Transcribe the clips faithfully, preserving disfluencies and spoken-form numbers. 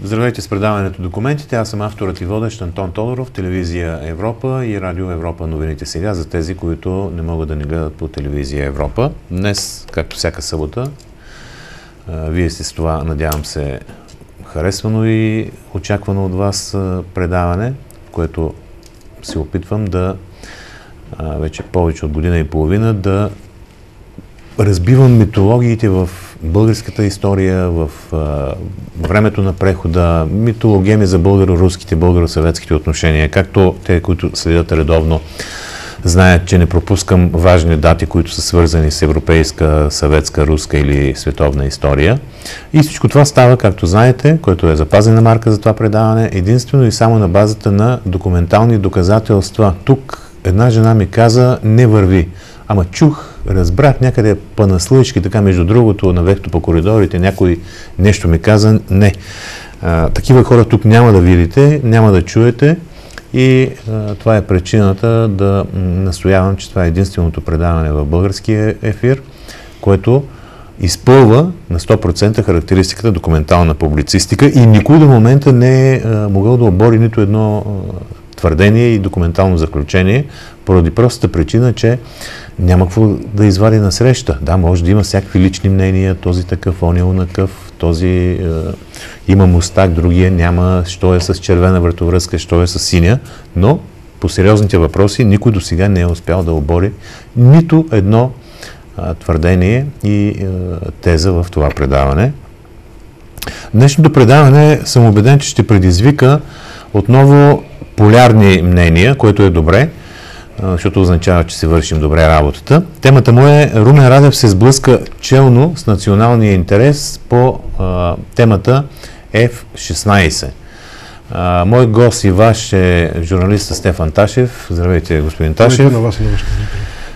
Здравейте с предаването Документите. Аз съм авторът и водещ Антон Тодоров, телевизия Европа и радио Европа новините сега, за тези, които не могат да ни гледат по телевизия Европа. Днес, както всяка събота, вие сте с това, надявам се, харесвано и очаквано от вас предаване, в което се опитвам да вече повече от година и половина да разбивам митологиите в българската история, в а, времето на прехода, митологеми за българо-руските, българо-съветските отношения, както те, които следят редовно, знаят, че не пропускам важни дати, които са свързани с европейска, съветска, руска или световна история. И всичко това става, както знаете, което е запазена марка за това предаване, единствено и само на базата на документални доказателства. Тук една жена ми каза, не върви. Ама чух, разбрах някъде панаслъички, така между другото, навехто по коридорите, някой нещо ми каза, не. А, такива хора тук няма да видите, няма да чуете и а, това е причината да настоявам, че това е единственото предаване в българския ефир, което изпълва на сто процента характеристиката документална публицистика и никой до момента не е а, могъл да обори нито едно а, твърдение и документално заключение, поради простата причина, че няма какво да извади на среща. Да, може да има всякакви лични мнения, този такъв, он е унакъв, този е, има мустак, другия няма, що е с червена вратовръзка, що е с синя, но по сериозните въпроси никой до сега не е успял да обори нито едно а, твърдение и е, теза в това предаване. Днешното предаване съм убеден, че ще предизвика отново полярни мнения, което е добре, защото означава, че се вършим добре работата. Темата му е Румен Радев се сблъска челно с националния интерес по а, темата Еф шестнайсет. А, мой гост и ваш е журналиста Стефан Ташев. Здравейте, господин Ташев. Здравейте на вас и на вашите зрители.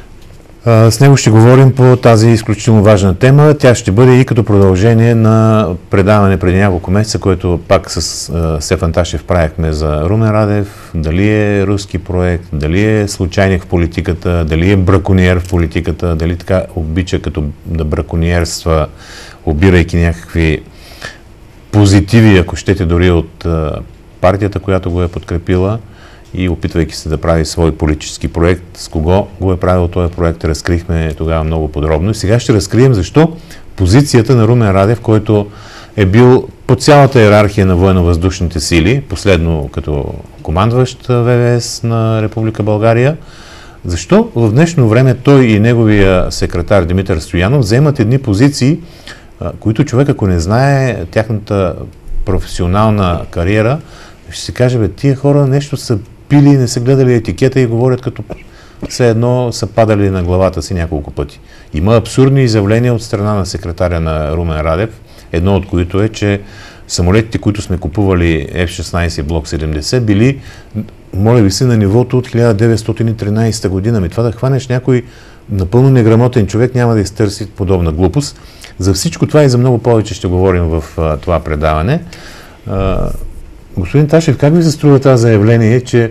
С него ще говорим по тази изключително важна тема. Тя ще бъде и като продължение на предаване преди няколко месеца, което пак с uh, Стефан Ташев правихме за Румен Радев. Дали е руски проект, дали е случайник в политиката, дали е бракониер в политиката, дали така обича като да бракониерства, обирайки някакви позитиви, ако щете дори от uh, партията, която го е подкрепила, и опитвайки се да прави свой политически проект. С кого го е правил този проект, разкрихме тогава много подробно. И сега ще разкрием защо позицията на Румен Радев, който е бил по цялата иерархия на военно-въздушните сили, последно като командващ ВВС на Република България, защо в днешно време той и неговия секретар Димитър Стоянов вземат едни позиции, които човек, ако не знае тяхната професионална кариера, ще се каже, бе, тия хора нещо са пили, не са гледали етикета и говорят като все едно са падали на главата си няколко пъти. Има абсурдни изявления от страна на секретаря на Румен Радев, едно от които е, че самолетите, които сме купували Еф шестнайсет Блок седемдесет, били, моля ви се, на нивото от хиляда деветстотин и тринайсета година. Ми това да хванеш някой напълно неграмотен човек, няма да изтърси подобна глупост. За всичко това и за много повече ще говорим в а, това предаване. А, Господин Ташев, как ви се струва това заявление, че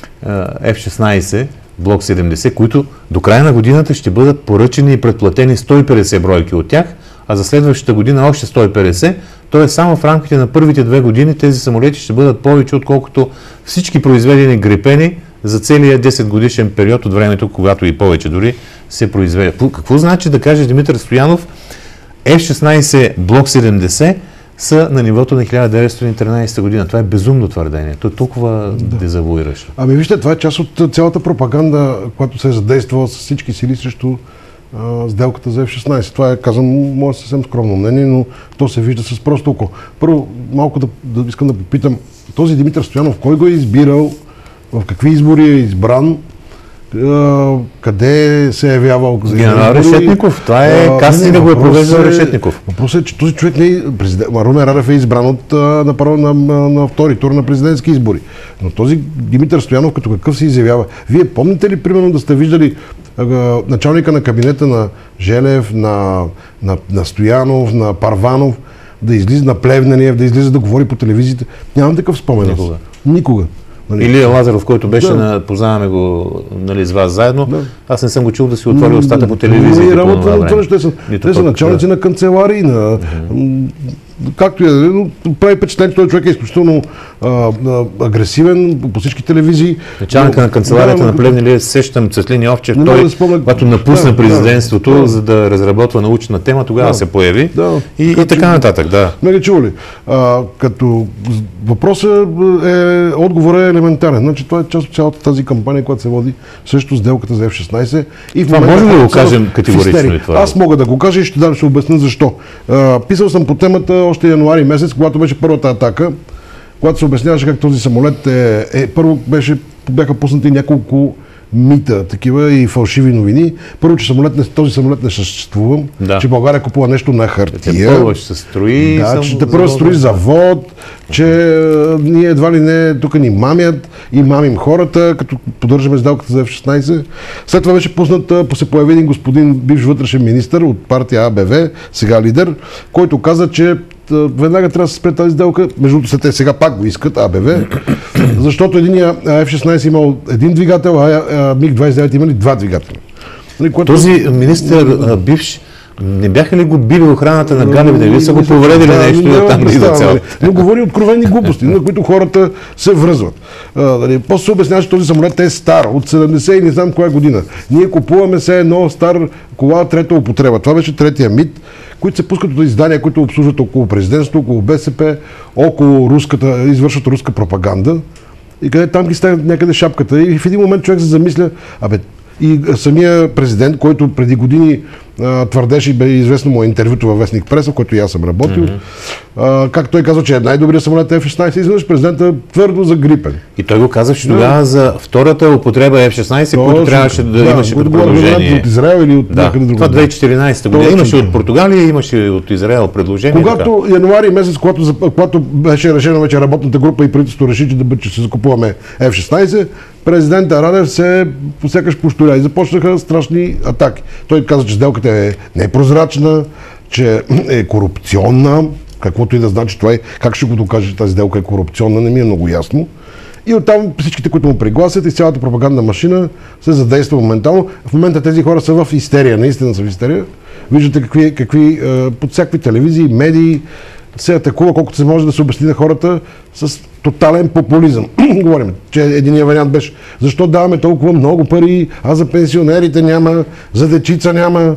Еф шестнайсет, Блок седемдесет, които до края на годината ще бъдат поръчени и предплатени сто и петдесет бройки от тях, а за следващата година още сто и петдесет, т.е. само в рамките на първите две години тези самолети ще бъдат повече, отколкото всички произведени грипени за целия десет годишен период от времето, когато и повече дори се произведят. Какво значи да каже Димитър Стоянов, Еф шестнайсет Блок седемдесет са на нивото на хиляда деветстотин и тринайсета година. Това е безумно твърдение. То е толкова да. дезавуиращо. Ами вижте, това е част от цялата пропаганда, която се е задействала с всички сили срещу а, сделката за Еф шестнайсет. Това е, казвам, мое съвсем скромно мнение, но то се вижда с просто око. Първо, малко да, да искам да попитам, този Димитър Стоянов, кой го е избирал, в какви избори е избран, къде се е явявал за генерал Решетников. Това е кастинга да го е провеждал Решетников. Въпросът е, че този човек не е президент. Румен Радев е избран от, на, на, на, на втори тур на президентски избори. Но този Димитър Стоянов като какъв се изявява? Вие помните ли, примерно, да сте виждали а, началника на кабинета на Желев, на, на, на Стоянов, на Парванов, да излиза на Плевнелиев, да излиза да говори по телевизията? Нямам такъв спомен. Никога. Никога. Нали? Или Лазаров, който беше, да. на, познаваме го, нали, с вас заедно. Да. Аз не съм го чул да си отвори устата по телевизията. Не, работа, по те са, те са началници на канцеларии, на... както и да е, но прави впечатление, този човек е изключително а, а, агресивен по всички телевизии. Началника на канцеларията на Плевнелиев, сещам Цветлин Йовчев, той, когато напусна да, президентството, да, за да разработва научна тема, тогава да, се появи да, и, и така нататък. Да. Не ли чували? А, като въпросът е, отговорът е елементарен. Значи, това е част от цялата тази кампания, която се води срещу сделката за Еф шестнайсет. И това може ли да го кажем категорично? Аз мога да го кажа и ще дам ще обясня защо. А, писал съм по темата още януари месец, когато беше първата атака, когато се обясняваше как този самолет е... е първо беше, бяха пуснати няколко мита, такива и фалшиви новини. Първо, че самолет не, този самолет не съществува, да. Че България купува нещо на хартия. Първо ще се строи. Да, че те първо строи завод, че ние едва ли не тук ни мамят и мамим хората, като поддържаме сделката за Еф шестнайсет. След това беше пуснат, се появи един господин, бивш вътрешен министър от партия А Б В, сега лидер, който каза, че веднага трябва да се спре тази сделка. Между другото, те сега пак го искат, А Б В, защото единия Еф шестнайсет имал един двигател, а Миг двайсет и девет имали два двигателя. Този министър бивш, не бяха ли го били охраната на Галев, не ли са го повредили да, нещо и там да идва цяло? Но говори откровени глупости, на които хората се връзват. После се обяснява, че този самолет е стар, от седемдесет и не знам коя година. Ние купуваме се едно стар кола, трета употреба. Това беше третия мит, които се пускат от издания, които обслужват около президентството, около Б С П, около руската, извършват руска пропаганда. И къде там ги ставят някъде шапката. И в един момент човек се замисля, абе, и самия президент, който преди години а, твърдеше и бе известно му интервюто във вестник Преса, в който и аз съм работил, mm-hmm. а, как той казва, че е най-добрият самолет Еф шестнайсет, изведнъж президента твърдо загрипен. И той го казваше тогава да. За втората употреба Еф шестнайсет, то, който трябваше да, да имаше като предложение. От Израел или от да. някъде друга. Това две хиляди и четиринайсета година. Имаше от Португалия, имаше от Израел предложение. Когато така. Януари месец, когато, когато беше решено вече работната група и правителството реши, че, да, че се закупуваме Еф шестнайсет, президента Радев се посякаш поштоля и започнаха страшни атаки. Той каза, че сделката е непрозрачна, че е корупционна, каквото и да значи това е, как ще го докаже, че тази сделка е корупционна, не ми е много ясно. И оттам всичките, които му пригласят и цялата пропагандна машина се задейства моментално. В момента тези хора са в истерия, наистина са в истерия. Виждате какви, какви под всякакви телевизии, медии се атакува, колкото се може да се обясни на хората с тотален популизъм. Говорим, че единият вариант беше защо даваме толкова много пари, а за пенсионерите няма, за дечица няма.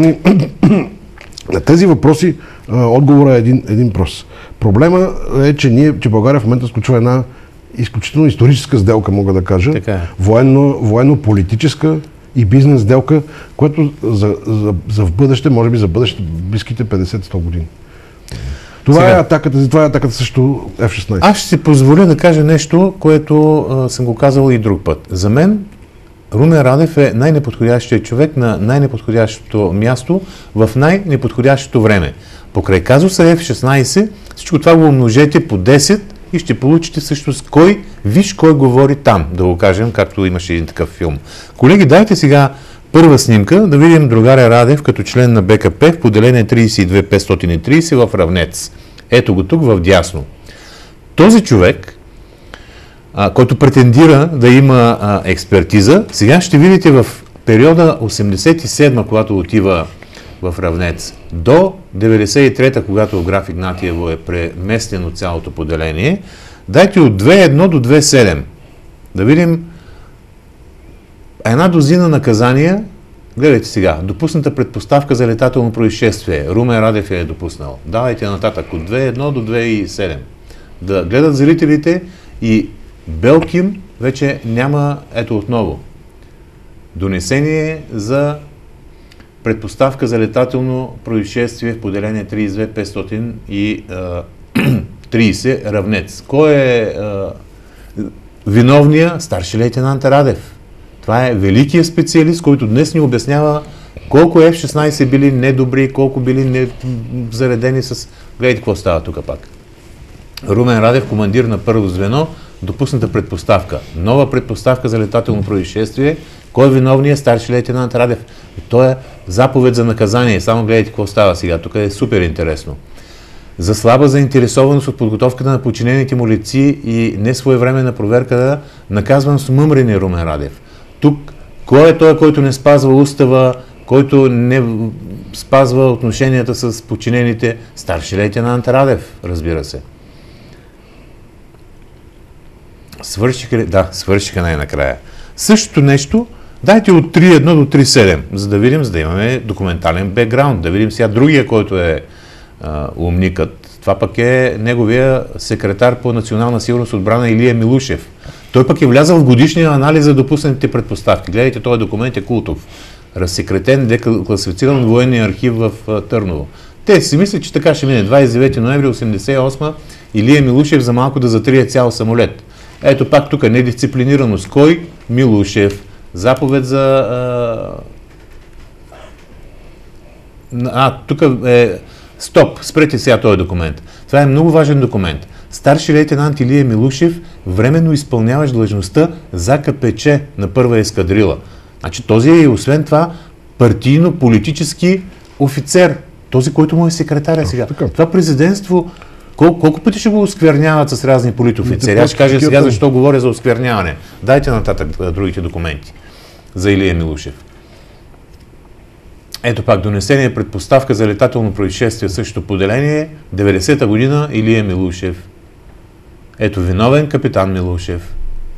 На тези въпроси отговорът е един, един прост. Проблема е, че, ние, че България в момента сключва една изключително историческа сделка, мога да кажа, е. военно, военно-политическа и бизнес сделка, която за, за, за в бъдеще, може би за бъдеще, близките петдесет-сто години. Това Сега, е атаката, това е атаката срещу Еф шестнайсет. Аз ще си позволя да кажа нещо, което а, съм го казал и друг път. За мен Румен Радев е най-неподходящият човек на най-неподходящото място в най-неподходящото време. Покрай казуса Еф шестнайсет, всичко това го умножете по десет и ще получите всъщност кой, виж кой говори там, да го кажем, както имаше един такъв филм. Колеги, дайте сега първа снимка да видим другаря Радев като член на Б К П в поделение трийсет и две петстотин и трийсет в Равнец. Ето го тук в дясно. Този човек, а, който претендира да има а, експертиза, сега ще видите в периода осемдесет и седма, когато отива в Равнец, до деветдесет и трета, когато граф Игнатиево е преместен от цялото поделение, дайте от две едно до две седем. Да видим една дозина наказания. Гледайте сега. Допусната предпоставка за летателно происшествие. Румен Радев я е допуснал. Давайте нататък от две едно до две седем. Да гледат зрителите и Белкин вече няма, ето отново, донесение за предпоставка за летателно происшествие в поделение трийсет и две петстотин и трийсет Равнец. Кой е а, виновния? Старши лейтенант Радев. Това е великият специалист, който днес ни обяснява колко Еф шестнайсет били недобри, колко били не заредени с... Гледайте какво става тук пак. Румен Радев, командир на първо звено, допусната предпоставка. Нова предпоставка за летателно происшествие. Кой е виновният? Старши лейтенант Радев. И то е заповед за наказание. Само гледайте какво става сега. Тук е супер интересно. За слаба заинтересованост от подготовката на подчинените му лици и несвоевременна проверка, наказван с мъмрене Румен Радев. Тук, кой е той, който не спазва устава, който не спазва отношенията с подчинените, старши лейтенант Радев, разбира се. Свършиха ли? Да, свършиха най-накрая. Същото нещо, дайте от три едно до три седем, за да видим, за да имаме документален бекграунд, да видим сега другия, който е а, умникът. Това пък е неговия секретар по национална сигурност и отбрана Илия Милушев. Той пък е влязъл в годишния анализ за допуснатите предпоставки. Гледайте, този документ е култов. Разсекретен, декласифициран военния архив в а, Търново. Те си мислят, че така ще мине. двадесет и девети ноември осемдесет и осма Илия Милушев за малко да затрие цял самолет. Ето пак тук недисциплинираност. Кой? Милушев. Заповед за... А, а тук е... Стоп, спрете сега този документ. Това е много важен документ. Старши лейтенант Илия Милушев временно изпълняваш длъжността за КПЧ на първа ескадрила. Значи този е, освен това, партийно-политически офицер. Този, който му е секретаря сега. Така. Това президентство, кол, колко пъти ще го оскверняват с разни политофицери? Аз ще кажа сега защо говоря за оскверняване. Дайте нататък другите документи за Илия Милушев. Ето пак, донесение предпоставка за летателно происшествие в същото поделение, деветдесета година, Илия Милушев. Ето виновен капитан Милушев.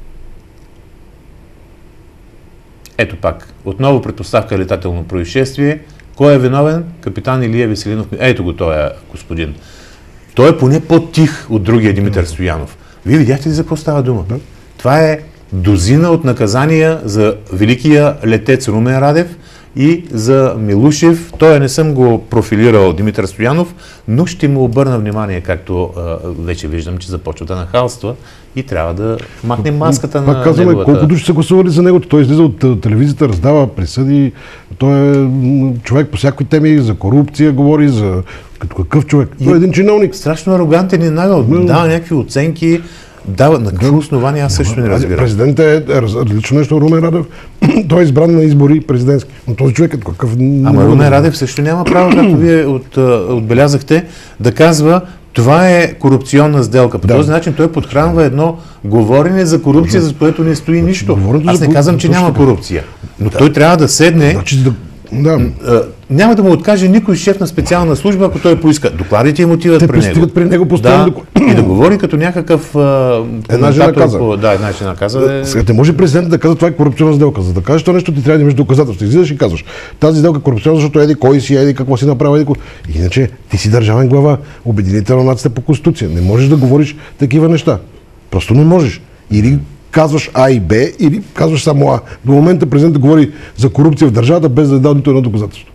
Ето пак, отново предпоставка летателно происшествие. Кой е виновен? Капитан Илия Веселинов. Ето го този господин. Той е поне по-тих от другия Димитър Стоянов. Вие видяхте ли за какво става дума? Да. Това е дозина от наказания за великия летец Румен Радев и за Милушев. Той не съм го профилирал Димитър Стоянов, но ще му обърна внимание, както а, вече виждам, че започва да нахалства и трябва да махнем маската Пак на казваме, неговата... колко души са гласували за него. Той излиза от телевизията, раздава присъди. Той е човек по всякакви теми, за корупция говори, за като какъв човек. Той е един чиновник. Страшно арогантен и нагъл. Но... дава някакви оценки. Да, на какво основание аз също не разбирам. Президентът е различно нещо. Румен Радев, той е избран на избори президентски. Но този човек е какъв... Ама Румен Радев също няма право, както вие от, отбелязахте, да казва, това е корупционна сделка. По да. този начин той подхранва едно говорене за корупция, за което не стои нищо. Аз не казвам, че няма корупция. Но да. той трябва да седне... Значи, да... Да. Няма да му откаже никой шеф на специална служба, ако той поиска. Докладите им отиват Те при него. при него постоянно. Да, и да говори като някакъв а, една жена каза. По, да, една жена каза. Е... Сега те може президентът да казва, това е корупционна сделка. За да кажеш това нещо, ти трябва да имаш доказателство. Излизаш и казваш, тази сделка е корупционна, защото еди кой си, еди какво си направил, еди кой. Иначе ти си държавен глава, обединител на нацията по Конституция. Не можеш да говориш такива неща. Просто не можеш. Или казваш А и Б, или казваш само А. До момента президентът говори за корупция в държавата, без да е дал нито едно доказателство.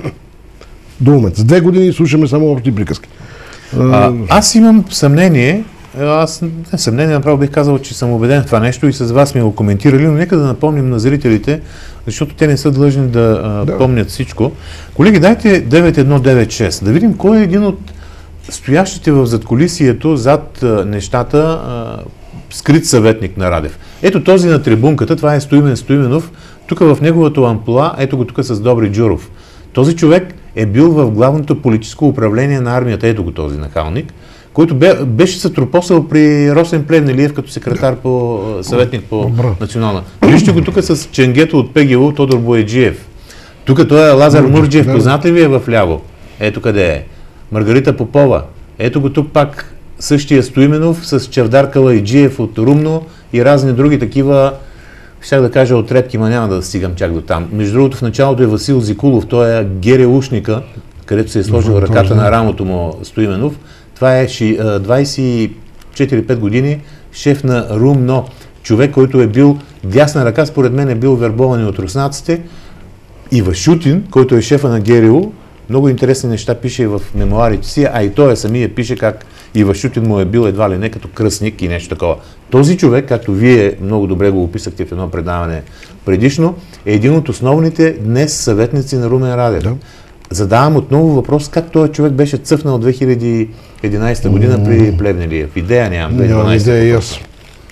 До момента. За две години слушаме само общи приказки. А, аз имам съмнение, аз не съмнение, направо бих казал, че съм убеден в това нещо и с вас ми го коментирали, но нека да напомним на зрителите, защото те не са длъжни да, а, да. помнят всичко. Колеги, дайте девет едно девет шест, да видим кой е един от стоящите в задкулисието зад а, нещата, а, скрит съветник на Радев. Ето този на трибунката, това е Стоимен Стоименов, тук в неговото ампула, ето го тук с Добри Джуров. Този човек е бил в главното политическо управление на армията, ето го този нахалник, който бе, беше сътропосал при Росен Плевнелиев като секретар по съветник по Добра. национална. Вижте го тук с ченгето от ПГУ Тодор Бояджиев. Тук той е Лазар Мурджиев, познат ли ви е в ляво? Ето къде е. Маргарита Попова. Ето го тук пак същия Стоименов с Чавдар Калайджиев от Румно и разни други такива, щях да кажа отредки, ма няма да стигам чак до там. Между другото, в началото е Васил Зикулов, той е гереушника, където се е сложил mm-hmm, ръката на рамото му Стоименов. Това е двадесет и четири пет години шеф на Румно. Човек, който е бил дясна ръка, според мен е бил вербован от руснаците. И Вашутин, който е шефа на ГРУ, много интересни неща пише в мемуарите си, а и той самия пише как Ивашутин му е бил едва ли не като кръстник и нещо такова. Този човек, както вие много добре го описахте в едно предаване предишно, е един от основните днес съветници на Румен Радев. Да. Задавам отново въпрос, как този човек беше цъфнал две хиляди и единадесета година при Плевнелиев. Идея нямам. Нямам идея и аз.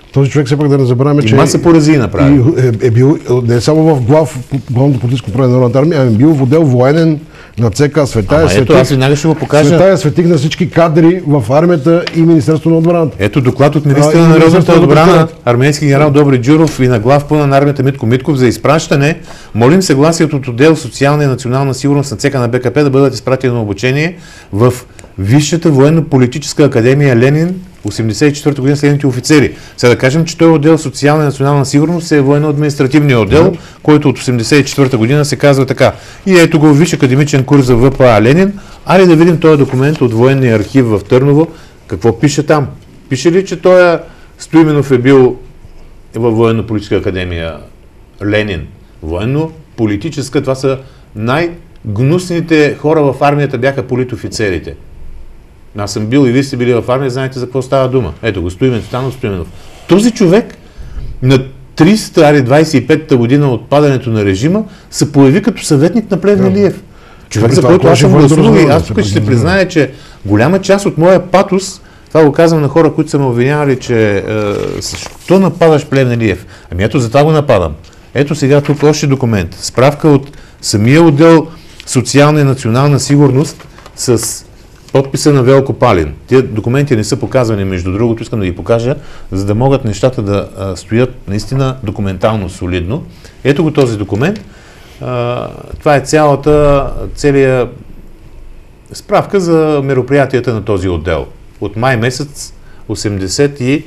Този човек все пак да не забравяме, че... И маса поразии направи. Е, е бил не само в глав, главното политическо управление на Народната армия, ами бил в отдел военен на ЦК. Светая Ама ето, аз веднага ще го покажа. Светая светих на всички кадри в армията и Министерството на отбраната. Ето доклад от министъра на народната отбрана, армейски генерал Добри Джуров и на глав пълна на армията Митко Митков за изпращане. Молим съгласието от отдел социална и национална сигурност на ЦК на БКП да бъдат изпратени на обучение в Висшата военно-политическа академия Ленин, осемдесет и четвърта година следните офицери. Сега да кажем, че той отдел социална и национална сигурност е военно-административния отдел, mm-hmm. който от осемдесет и четвърта година се казва така. И ето го Висш академичен курс за ВПА Ленин. Али да видим този документ от военния архив в Търново. Какво пише там? Пише ли, че той Стоименов е бил във военно-политическа академия Ленин? Военно-политическа, това са най-гнусните хора в армията, бяха политофицерите. Аз съм бил и вие сте били в армия, знаете за какво става дума. Ето го, Стоимен Станов Стоименов. Този човек на тридесета, двадесет и петата година от падането на режима се появи като съветник на Плевнелиев. Човек, за който аз съм гласувал и аз тук ще се призная, че голяма част от моя патос, това го казвам на хора, които са ме обвинявали, че е, защо нападаш Плевнелиев? Ами ето за това го нападам. Ето сега тук още документ. Справка от самия отдел социална и национална сигурност с подписа на Велко Палин. Тия документи не са показвани, между другото, искам да ги покажа, за да могат нещата да а, стоят наистина документално солидно. Ето го този документ. А, това е цялата, целия справка за мероприятията на този отдел. От май месец осемдесет и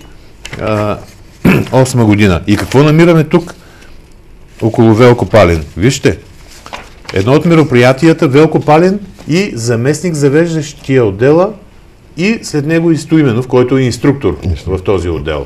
осма година. И какво намираме тук около Велко Палин? Вижте, едно от мероприятията Велко Палин и заместник завеждащия отдела и след него и Стоименов, който е инструктор в този отдел.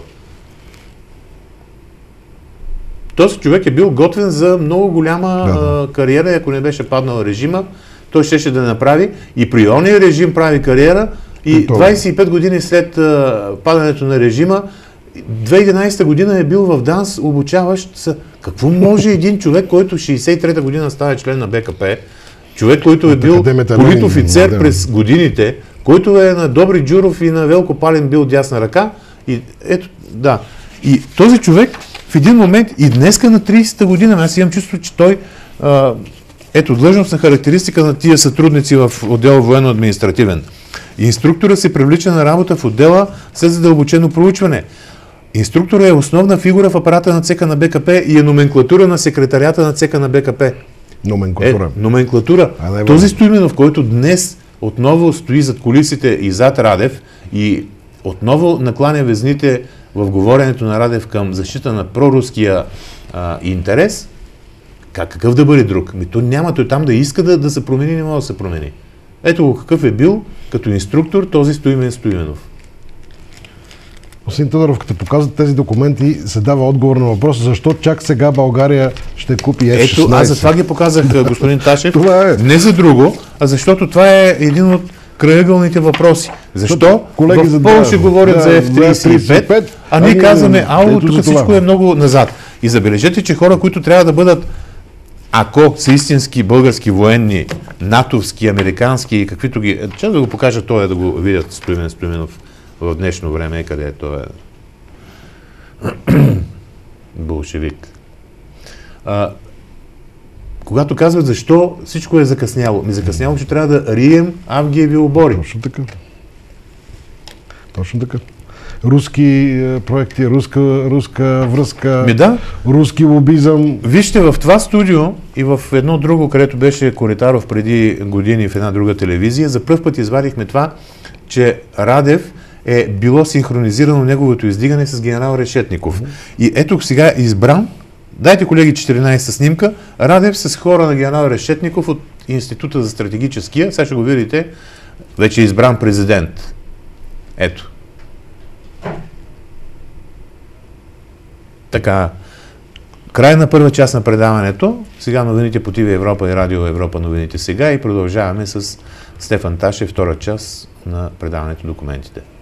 Този човек е бил готвен за много голяма да. кариера, ако не беше паднал режима, той щеше да направи и при ония режим прави кариера и двадесет и пет години след а, падането на режима, две хиляди и единадесета година е бил в ДАНС обучаващ се. Какво може един човек, който шейсет и трета година става член на БКП, човек, който е бил политофицер през годините, който е на Добри Джуров и на Велко Палин бил дясна ръка. И ето, да. И този човек в един момент и днеска на тридесета година, аз имам чувство, че той а, ето длъжностна характеристика на тия сътрудници в отдел военно-административен. Инструктора се привлича на работа в отдела след задълбочено проучване. Инструктора е основна фигура в апарата на ЦК на БКП и е номенклатура на секретарията на ЦК на БКП. Номенклатура. Е, номенклатура. А, да, този Стоименов, който днес отново стои зад кулисите и зад Радев и отново накланя везните в говоренето на Радев към защита на проруския а, интерес, как, какъв да бъде друг? Ми, то няма, той там да иска да, да се промени, не може да се промени. Ето го какъв е бил като инструктор този Стоимен Стоименов. Господин Тодоров, като показват тези документи, се дава отговор на въпроса, защо чак сега България ще купи Еф шестнадесет. Ето, аз за това ги показах, господин Ташев. Това е. Не за друго, а защото това е един от крайъгълните въпроси. Защо колеги, в Полша говорят да, за Еф тридесет и пет, а ние казваме, ало, тук всичко е много назад. И забележете, че хора, които трябва да бъдат, ако са истински български военни, натовски, американски и каквито ги... Че да го покажа той, да го видят Стоимен Стоименов в днешно време, къде е той е болшевик. А, когато казват защо всичко е закъсняло, ми закъсняло, че трябва да рием Авгиеви обори. Точно така. Точно така. Руски проекти, руска, руска връзка, ми да. руски лобизъм. Вижте, в това студио и в едно друго, където беше Коритаров преди години в една друга телевизия, за пръв път извадихме това, че Радев е било синхронизирано неговото издигане с генерал Решетников. Mm-hmm. И ето сега избран, дайте колеги четиринадесета снимка, Радев с хора на генерал Решетников от Института за стратегическия, сега ще го видите, вече е избран президент. Ето. Така, край на първа част на предаването, сега новините по ТВ Европа и Радио Европа новините сега и продължаваме с Стефан Ташев, втора част на предаването документите.